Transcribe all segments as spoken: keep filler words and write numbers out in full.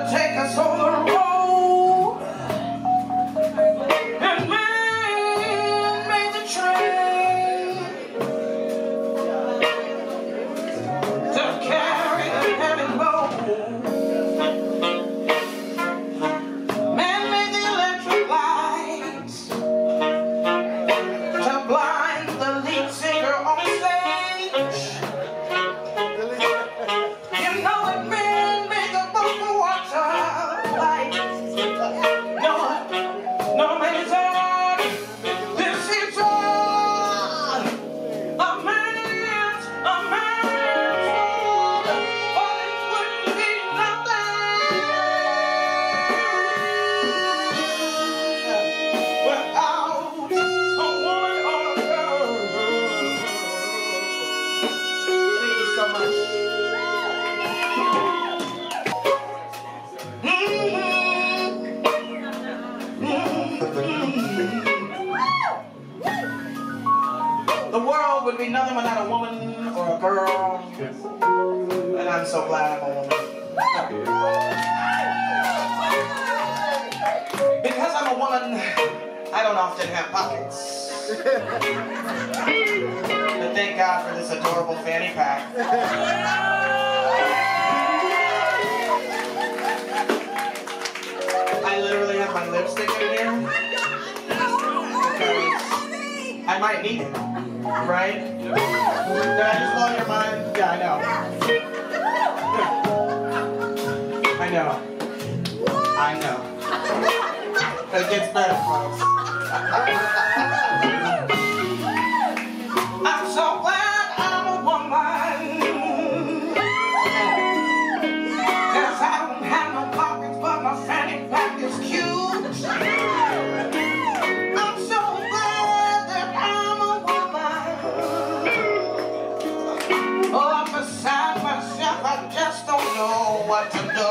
take us on the road, and man made the train to carry the heavy load. Man made the electric lights to blind the lead singer on stage. You know it, man made the boat to water like no, no man's on. This is all a man's, a man's world, or it wouldn't be nothing without a woman or a girl. Thank you so much. The world would be nothing without a woman or a girl, and I'm so glad I'm a woman. Because I'm a woman, I don't often have pockets. But thank God for this adorable fanny pack. I literally have my lipstick in here because I might need it, right? Did I just blow your mind? Yeah, I know. I know. I know. But it gets better, folks. I'm so glad I'm a woman, 'cause I don't have no pockets, but my fanny pack is cute. I'm so glad that I'm a woman. Oh, I'm beside myself, I just don't know what to do.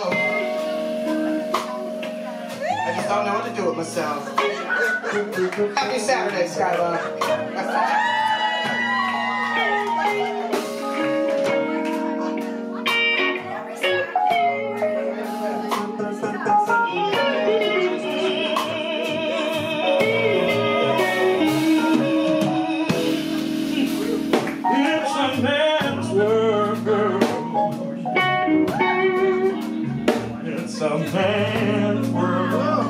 I just don't know what to do with myself. Happy Saturday, Skylark. It's a man's world, girl. It's a man's world.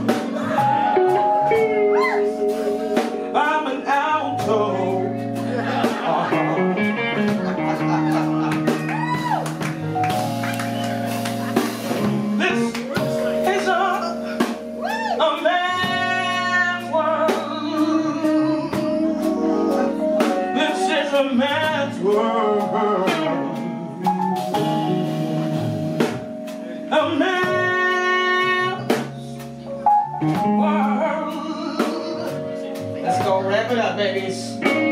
I'm an alto. Uh-huh. This is a, a man's world. This is a man's world. A man's world. Let's go wrap it up, babies.